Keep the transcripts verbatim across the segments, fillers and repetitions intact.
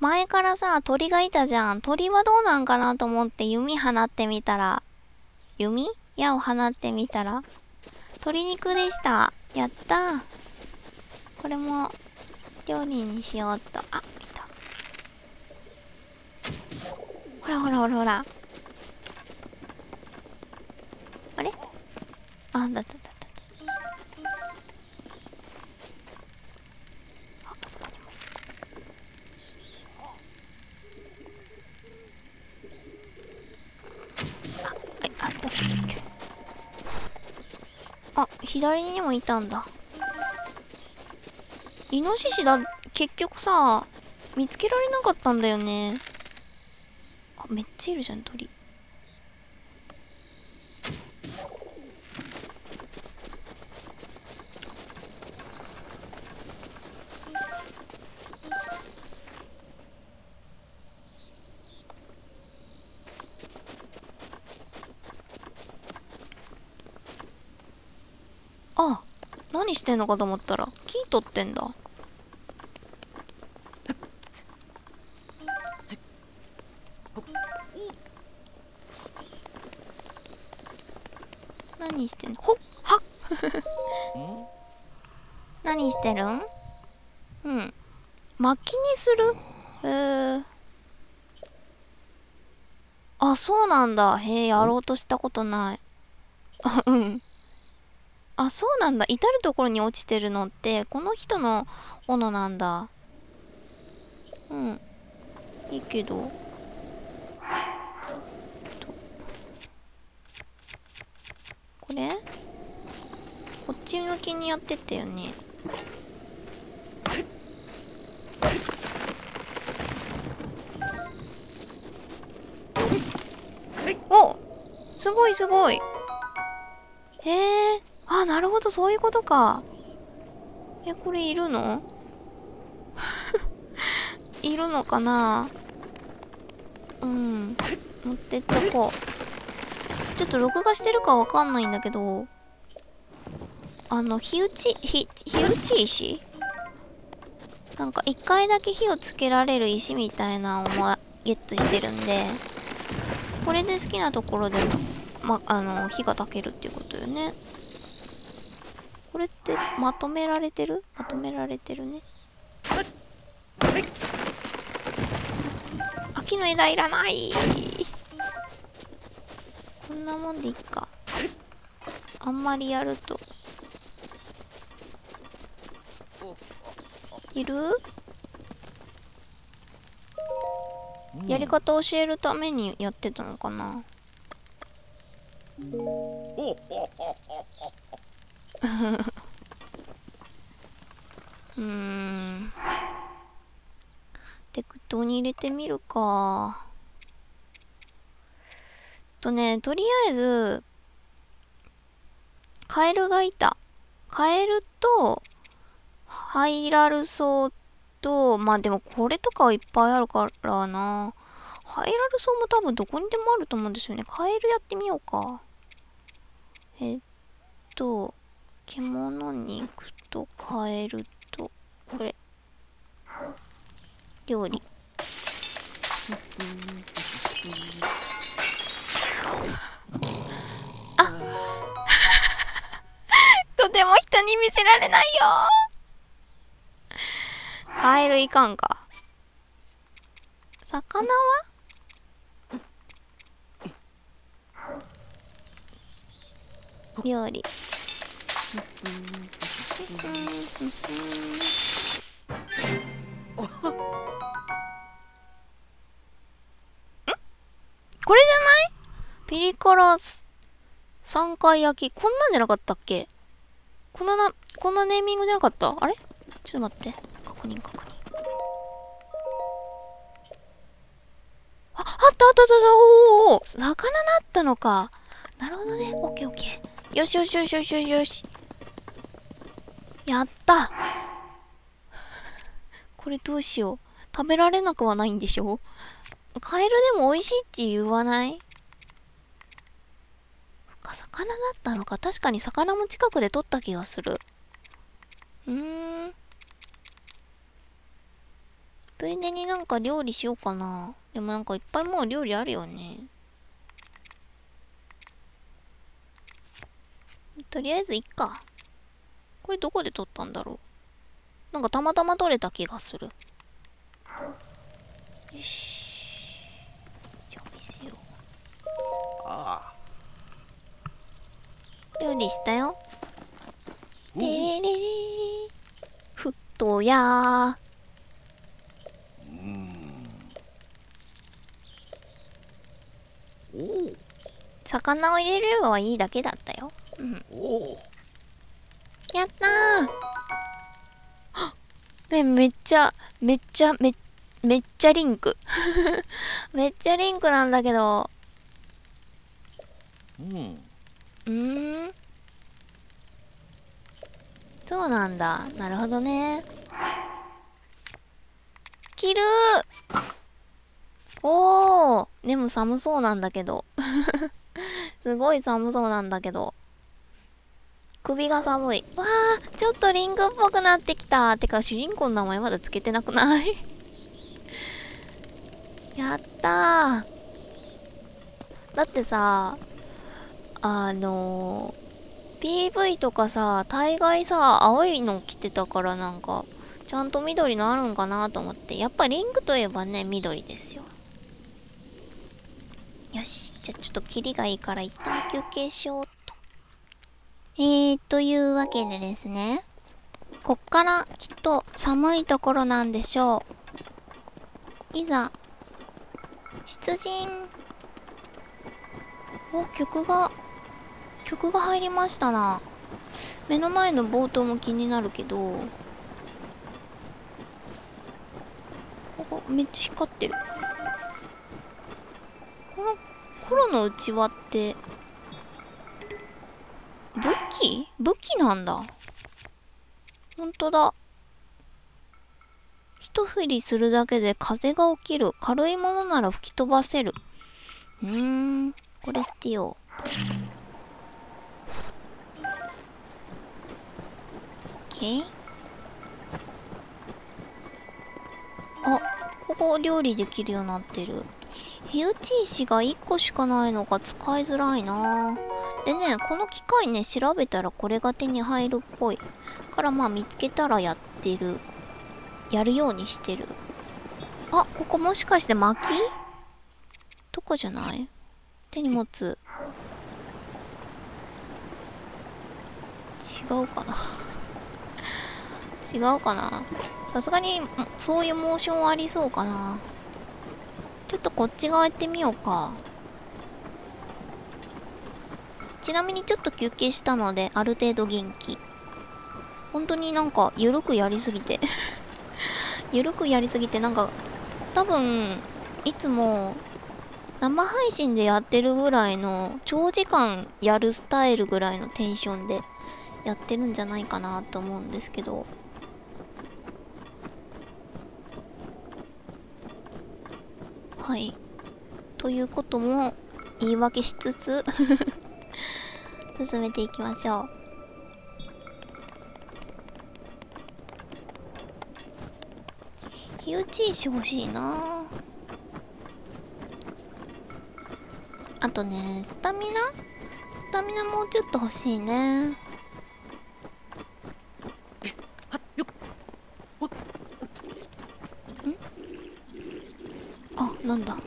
前からさ、鳥がいたじゃん。鳥はどうなんかなと思って弓放ってみたら、弓矢を放ってみたら、鶏肉でした。やったー。これも、料理にしようっと。あ、いた。ほらほらほらほら。あれあ、だっただった。あ、そこにもいる。あ、はい、あ、オッケーオッケー。あ、左にもいたんだ。イノシシだ、結局さ、見つけられなかったんだよね。あ、めっちゃいるじゃん、鳥。あ、何してんのかと思ったら、木取ってんだ。何してんの？ほっはっ何してるん？うん。薪にする？へえ。あ、そうなんだ。へえ、やろうとしたことない。あ、うん。あ、そうなんだ。至るところに落ちてるのって、この人の斧なんだ。うん。いいけど。これこっち向きにやってったよね。お、すごいすごい。へえ。あ、なるほど、そういうことか。え、これいるの？いるのかな？うん。持ってっとこう。ちょっと録画してるかわかんないんだけど、あの、火打ち、火、火打ち石なんか一回だけ火をつけられる石みたいなのもゲットしてるんで、これで好きなところでも、ま、あの、火が焚けるっていうことよね。これってまとめられてる？まとめられてるね。あ、木の枝いらない。こんなもんでいっか。あんまりやると。いる？やり方教えるためにやってたのかな。うーん。適当に入れてみるか。とね、とりあえず、カエルがいた。カエルと、ハイラルソウと、まあでもこれとかはいっぱいあるからな。ハイラルソウも多分どこにでもあると思うんですよね。カエルやってみようか。えっと、獣肉とカエルと、これ。料理。あとても人に見せられないよ。カエルいかんか。魚は料理。んこれじゃない？ピリ辛三回焼き。こんなんじゃなかったっけ？こんなな、こんなネーミングじゃなかった？あれ？ちょっと待って。確認確認。あ、あったあったあった。おーおー、魚だったのか。なるほどね。オッケーオッケー。よしよしよしよしよしよし。やった。これどうしよう。食べられなくはないんでしょ？カエルでも美味しいって言わない？魚だったのか。確かに魚も近くで取った気がする。うーん。 ついでになんか料理しようかな。でもなんかいっぱいもう料理あるよね。とりあえずいっか。これどこで撮ったんだろう。なんかたまたま撮れた気がする。よし。じゃあ見せよう。ああ。料理したよ。てれれれふっとやー。魚を入れればいいだけだったよ。うん。やったー。ね、めっちゃ、めっちゃ、め、めっちゃリンク。めっちゃリンクなんだけど。うん。うーん。そうなんだ。なるほどね。着るー。おー。でも寒そうなんだけど。すごい寒そうなんだけど。首が寒い。わー、ちょっとリンクっぽくなってきた。てか、主人公の名前まだつけてなくないやったー。だってさ、あのー、ピーブイ とかさ、大概さ、青いの着てたからなんか、ちゃんと緑のあるんかなと思って。やっぱリンクといえばね、緑ですよ。よし。じゃあちょっとキリがいいから一旦休憩しようっと。えー、というわけでですね。こっからきっと寒いところなんでしょう。いざ、出陣。お、曲が、曲が入りましたな。目の前の冒頭も気になるけど、ここめっちゃ光ってる。この黒のうちわって武器？武器なんだ。ほんとだ。一振りするだけで風が起きる。軽いものなら吹き飛ばせる。うーん、これ捨てよう。オッケー。あ、ここ料理できるようになってる。火打ち石がいっこしかないのが使いづらいな。でね、この機械ね、調べたらこれが手に入るっぽい。からまあ見つけたらやってる。やるようにしてる。あ、ここもしかして薪？とかじゃない？手に持つ。違うかな違うかな。さすがにそういうモーションありそうかな。ちょっとこっち側行ってみようか。ちなみにちょっと休憩したのである程度元気。本当になんかゆるくやりすぎてゆるくやりすぎてなんか多分いつも生配信でやってるぐらいの長時間やるスタイルぐらいのテンションでやってるんじゃないかなと思うんですけど。はい。ということも言い訳しつつ進めていきましょう。火打ち石欲しいな。あとね、スタミナスタミナもうちょっと欲しいね。ん？あ、なんだ。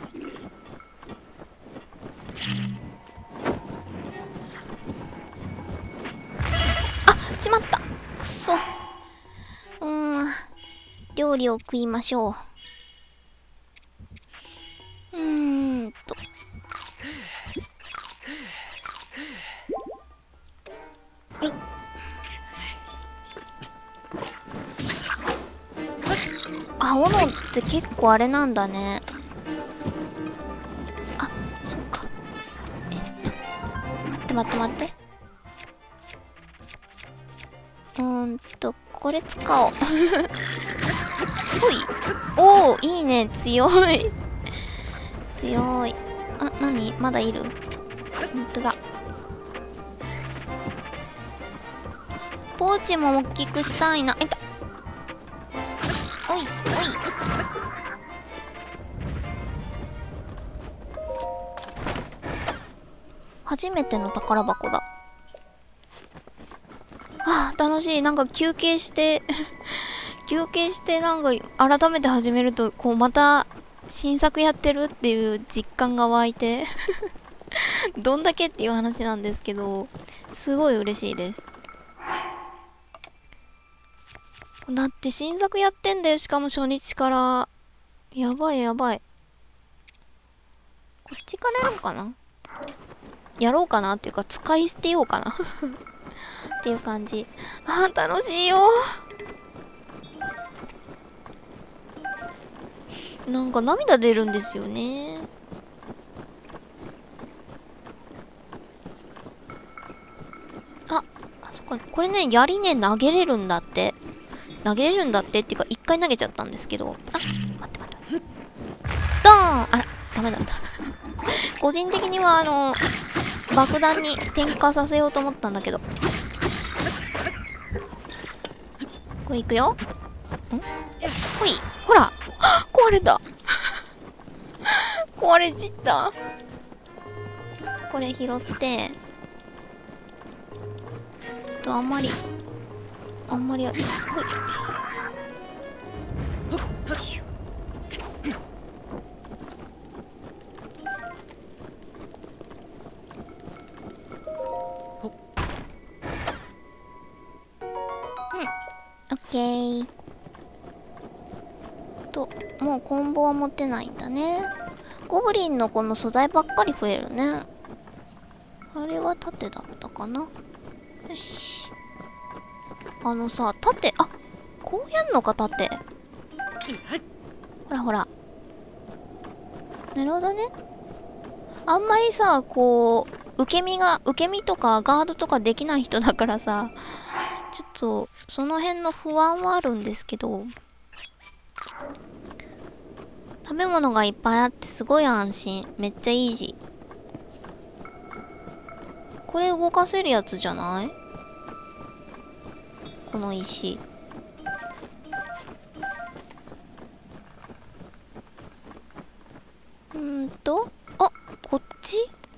あ、しまった。くそ。うーん。料理を食いましょう。うーんと。はい。あ、斧って結構あれなんだね。あ、そっか。えっと。待って待って待って。うーんと、これ使おう。ほい。おー、いいね。強い。強い。あ、なに？まだいる？ほんとだ。ポーチも大きくしたいな。いた。おい、おい。 初めての宝箱だ。あー、楽しい。なんか休憩して休憩してなんか改めて始めると、こうまた新作やってるっていう実感が湧いてどんだけっていう話なんですけど、すごい嬉しいです。だって新作やってんだよ、しかも初日から。やばいやばい。こっちからやろうかな。やろうかなっていうか、使い捨てようかなっていう感じ。あー、楽しいよ。なんか涙出るんですよね。あ、あそこ、これね、槍ね、投げれるんだって。投げれるんだってっていうか、一回投げちゃったんですけど。あ、待って待って。ドーン。あら、ダメだった。個人的には、あの、爆弾に点火させようと思ったんだけど。これいくよ。んほい。ほら。壊れた。壊れちった。これ拾って。ちょっとあんまり。あんまり。ほい。オッケー。と、もうコンボは持ってないんだね。ゴブリンのこの素材ばっかり増えるね。あれは盾だったかな。よし。あのさ、盾、あ、こうやんのか、盾。ほらほら。なるほどね。あんまりさ、こう、受け身が、受け身とかガードとかできない人だからさ、ちょっと、その辺の不安はあるんですけど、食べ物がいっぱいあってすごい安心。めっちゃイージー。これ動かせるやつじゃない？この石。うーんと、あ、こっち？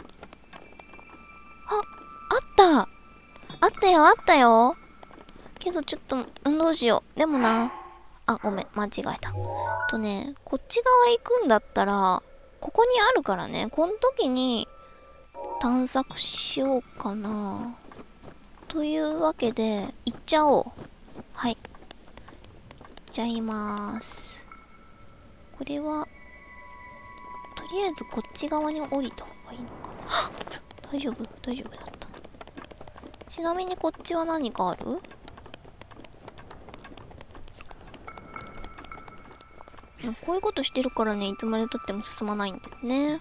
あ、あったあったよ、あったよ。けどちょっと、うん、どうしよう。でもな。あ、ごめん、間違えた。とね、こっち側行くんだったら、ここにあるからね、この時に探索しようかな。というわけで、行っちゃおう。はい。行っちゃいまーす。これは、とりあえずこっち側に降りた方がいいのかな。はっ！大丈夫？大丈夫だった。ちなみにこっちは何かある？こういうことしてるからね、いつまでたっても進まないんですね。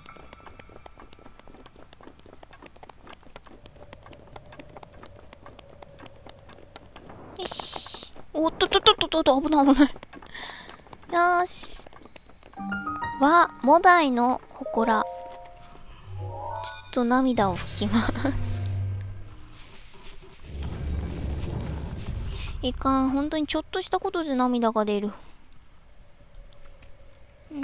よし。おっとっとっとっとっと、危ない危ない。よーし。は、モダイの祠。ちょっと涙を拭きます。いかん、本当にちょっとしたことで涙が出る。うん。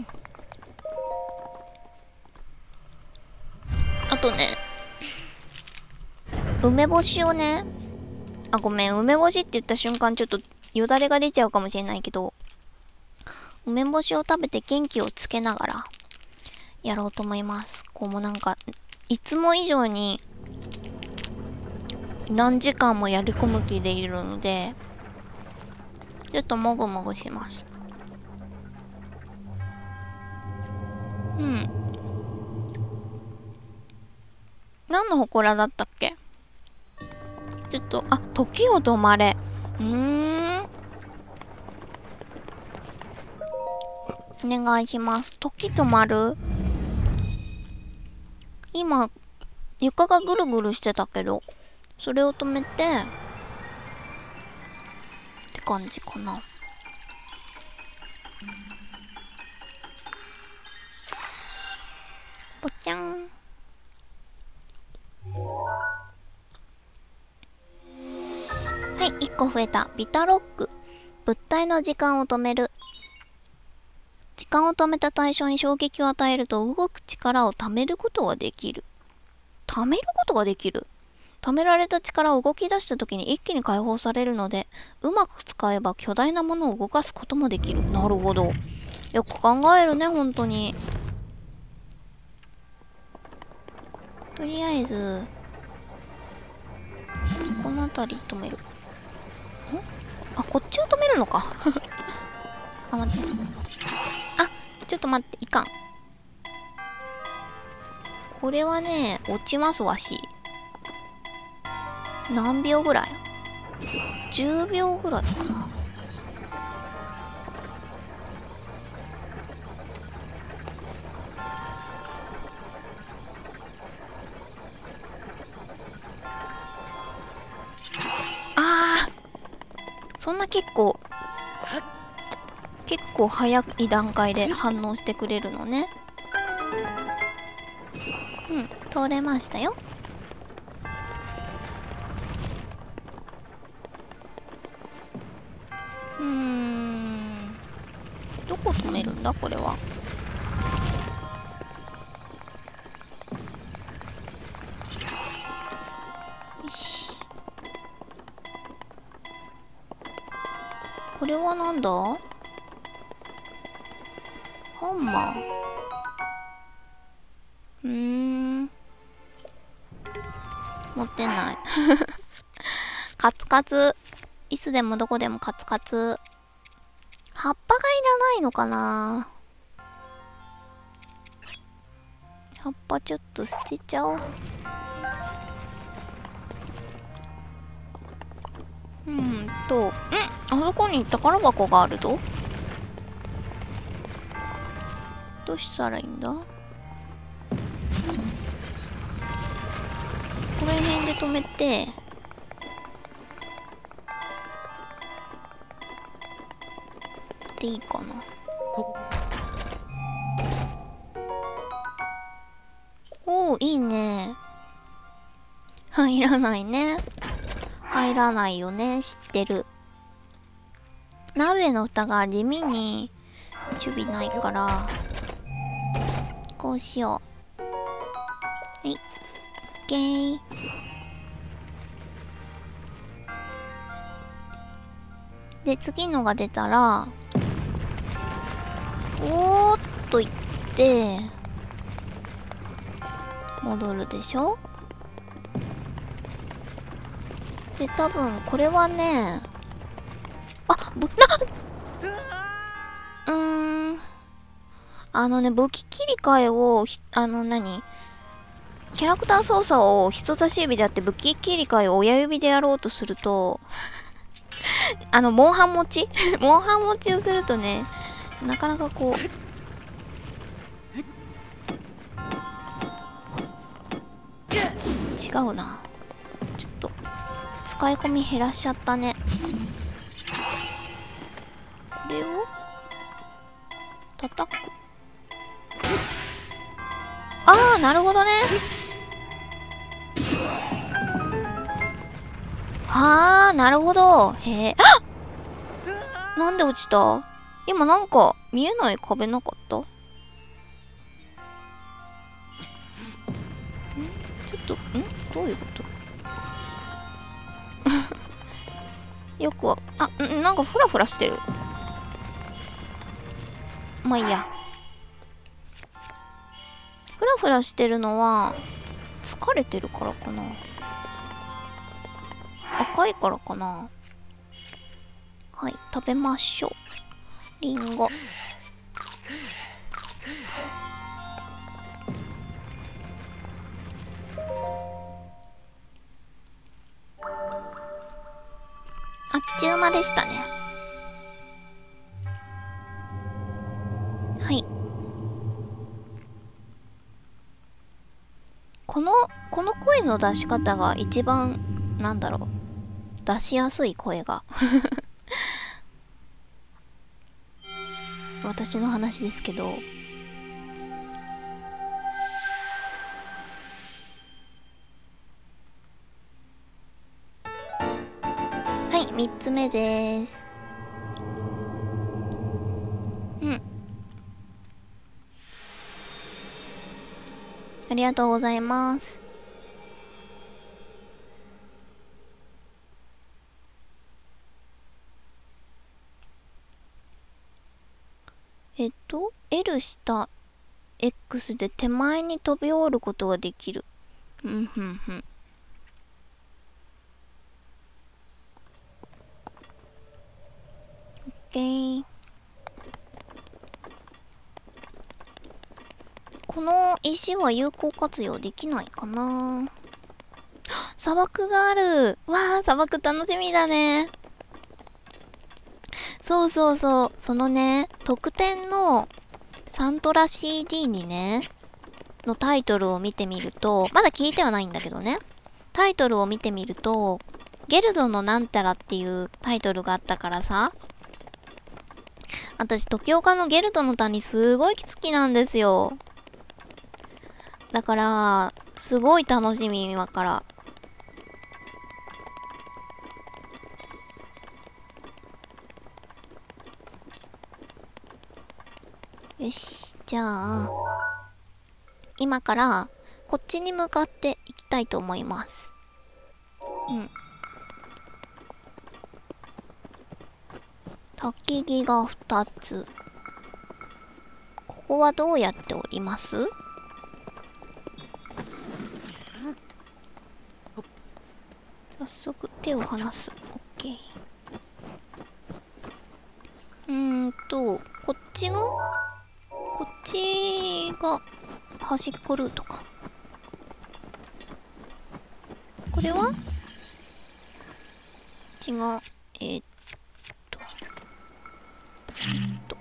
あとね、梅干しをね、あ、ごめん、梅干しって言った瞬間ちょっとよだれが出ちゃうかもしれないけど、梅干しを食べて元気をつけながらやろうと思います。こうもなんか、いつも以上に何時間もやり込む気でいるので、ちょっともぐもぐします。うん。何の祠だったっけ？ちょっと、あ、時を止まれ。うーん。お願いします。時止まる？今、床がぐるぐるしてたけど、それを止めて、って感じかな。ぽちゃん。はい、いっこ増えた。ビタロック。物体の時間を止める。時間を止めた対象に衝撃を与えると動く力を貯めることができる。 貯めることができる。貯められた力を動き出した時に一気に解放されるので、うまく使えば巨大なものを動かすこともできる。なるほど。よく考えるね、本当に。とりあえず、この辺り止める。んあ、こっちを止めるのか。あ、待って。あ、ちょっと待って、いかん。これはね、落ちますわし。何秒ぐらい ?じゅう 秒ぐらいかな。あー、そんな結構、結構早い段階で反応してくれるのね。うん、通れましたよ。うーん、どこ止めるんだこれは。よし。これはなんだ？ハンマー。うーん。持ってない。カツカツ。いつでもどこでもカツカツ。葉っぱがいらないのかな？葉っぱちょっと捨てちゃおう。うんと、ん？あそこに宝箱があるぞ。どうしたらいいんだ？ここら辺で止めて、でいいかな。おお、いいね。入らないね。入らないよね、知ってる。鍋の蓋が地味に守備ないから、こうしよう。はい。オッケー。で、次のが出たら、おーっと言って、戻るでしょ？で、多分、これはね、あ、ぶ、な、うーん。あのね、武器切り替えを、あの、何？キャラクター操作を人差し指でやって武器切り替えを親指でやろうとすると、あの、モンハン持ちモンハン持ちをするとね、なかなかこう、ち違うな。ちょっと、使い込み減らしちゃったね。これを叩く。ああ、なるほどね。ああ、なるほど。へえ。あっ、なんで落ちた？今なんか見えない壁なかった？ん？ちょっと、ん？どういうことよくは、あ、んなんかフラフラしてる。まあいいや。フラフラしてるのは疲れてるからかな。赤いからかな。はい、食べましょう。リンゴ。あっちゅう間でしたね。はい。この、この声の出し方が一番、なんだろう。出しやすい声が。私の話ですけど。はい、みっつめです。うん。ありがとうございます。 えっと L 下 X で手前に飛び降りることができる。うんふんふん。オッケー。この石は有効活用できないかな。砂漠がある。わあ、砂漠楽しみだね。そうそうそう。そのね、特典のサントラ シーディー にね、のタイトルを見てみると、まだ聞いてはないんだけどね。タイトルを見てみると、ゲルドのなんたらっていうタイトルがあったからさ、私、時岡のゲルドの谷すごい好きなんですよ。だから、すごい楽しみ、今から。よし、じゃあ、今から、こっちに向かっていきたいと思います。うん。焚き木がふたつ。ここはどうやって降ります？早速手を離す。オッケー。うーんと、こっちがこっちが端っこルートか。これは違う。えー、っと。えっと。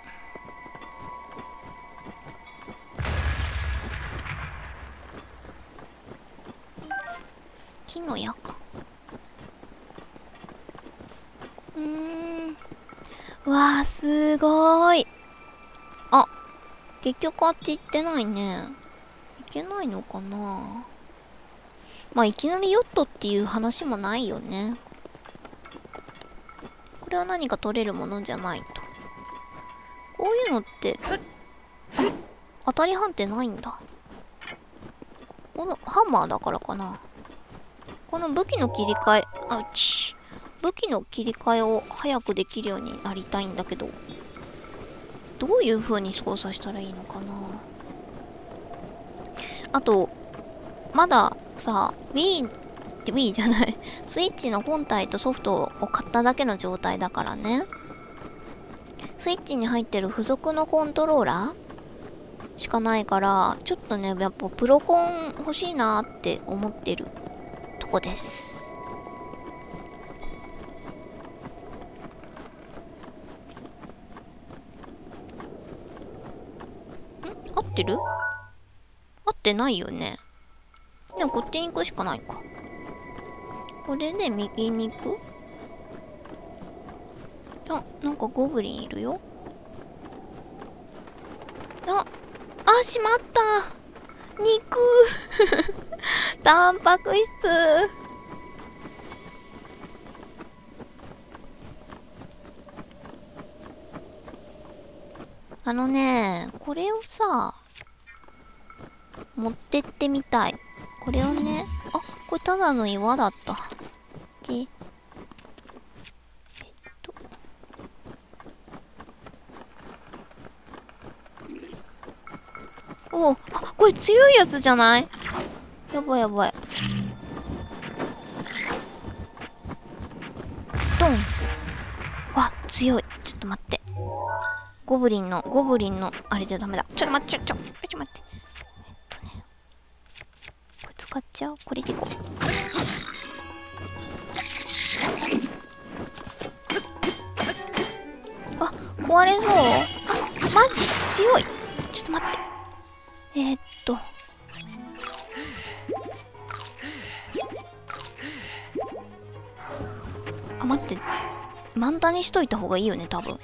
木の矢か。うーん。うわー、すごーい。あ、結局あっち行ってないね。行けないのかな。まあ、いきなりヨットっていう話もないよね。これは何か取れるものじゃないと。こういうのって、当たり判定ないんだ。このハンマーだからかな。この武器の切り替え、あうち。武器の切り替えを早くできるようになりたいんだけど、どういう風に操作したらいいのかな。あと、まださ、Wii、Wii じゃない、スイッチの本体とソフトを買っただけの状態だからね。スイッチに入ってる付属のコントローラーしかないから、ちょっとね、やっぱプロコン欲しいなーって思ってるとこです。合ってる？合ってないよね。でもこっちに行くしかないか。これで右に行く？あ、なんかゴブリンいるよ。あ、あ、しまった。肉タンパク質。あのね、これをさ、持ってってみたい。これをね、あ、これただの岩だった。で、えっと。おお、あ、これ強いやつじゃない？やばいやばい。ドン。わ、強い。ちょっと待って。ゴブリンの、ゴブリンの、あれじゃダメだ。ちょっと待って、ちょ、ちょ、ちょっと待って。えっとね。これ使っちゃう。これでいこう。あ、壊れそう。あ、マジ強い。ちょっと待って。えー、っと。あ、待って。満タンにしといた方がいいよね、多分。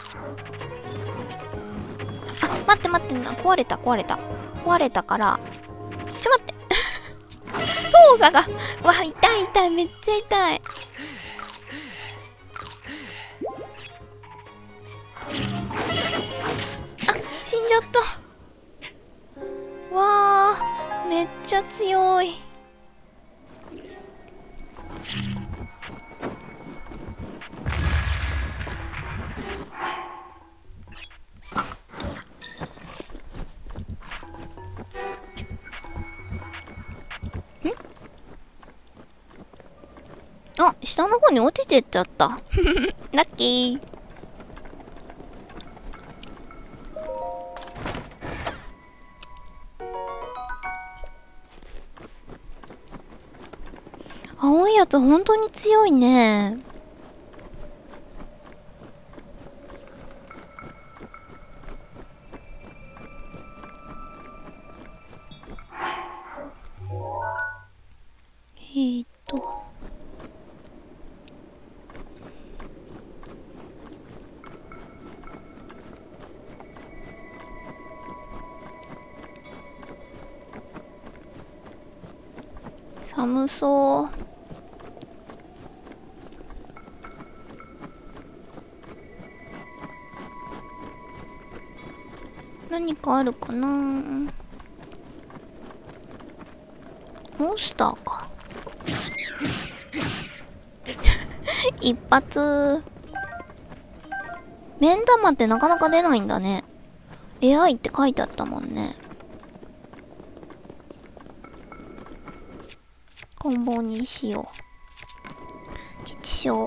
あ、待って待って、壊れた、壊れた。壊れたから、ちょ、待って。操作が、わ、痛い痛い、めっちゃ痛い。あ、死んじゃった。わー、めっちゃ強い。 下の方に落ちてっちゃった。ラッキー。青いやつ本当に強いね。えーっと寒そう。何かあるかな。モンスターか。一発。目ん玉ってなかなか出ないんだね。レアイって書いてあったもんね。コンボにしよう。吉祥。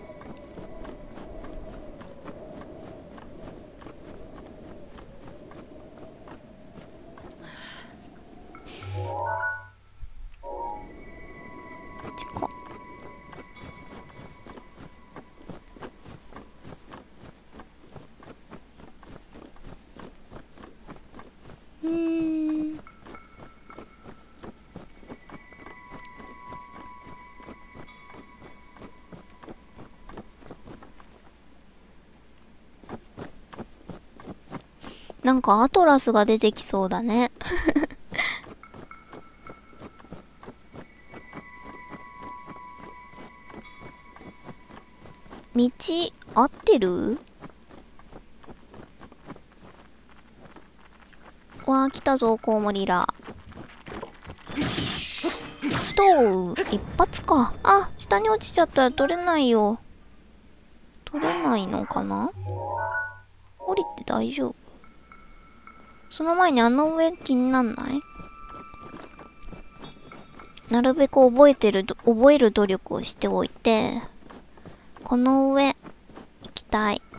うーん。なんかアトラスが出てきそうだね。道合ってる？わあ、来たぞ、コウモリラ。とう、一発か。あ、下に落ちちゃったら取れないよ。取れないのかな？降りて大丈夫？その前にあの上気になんない？なるべく覚えてる、覚える努力をしておいて、この上、行きたい。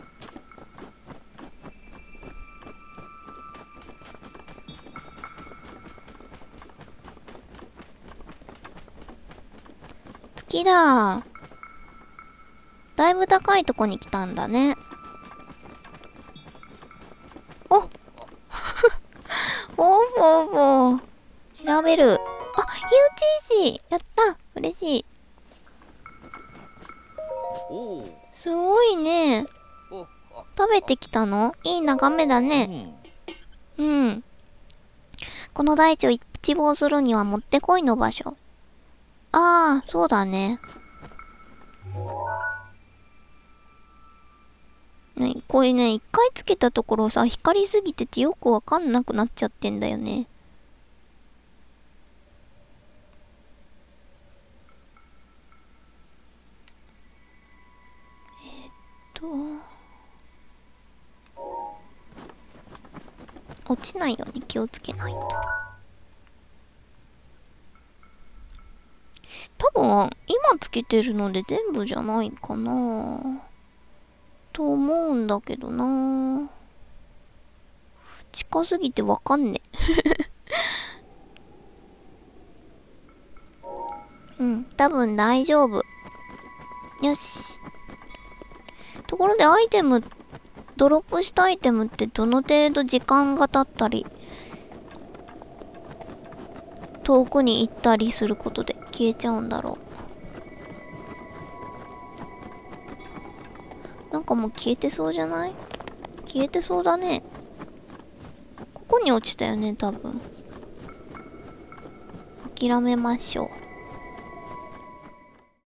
月だ。だいぶ高いとこに来たんだね。おおーぼーぼー。調べる。あ、火打ち石やった。嬉しい。すごいね。食べてきたの？いい眺めだね。うん。この大地を一望するにはもってこいの場所。ああ、そうだね。ね、これね、一回つけたところさ、光りすぎててよくわかんなくなっちゃってんだよね。えー、っと。落ちないように気をつけないと。多分、今つけてるので全部じゃないかなと思うんだけどな。近すぎてわかんねえ。うん、多分大丈夫。よし。ところでアイテム、ドロップしたアイテムってどの程度時間が経ったり、遠くに行ったりすることで消えちゃうんだろう。なんかもう消えてそうじゃない？消えてそうだね。ここに落ちたよね、多分。諦めましょう。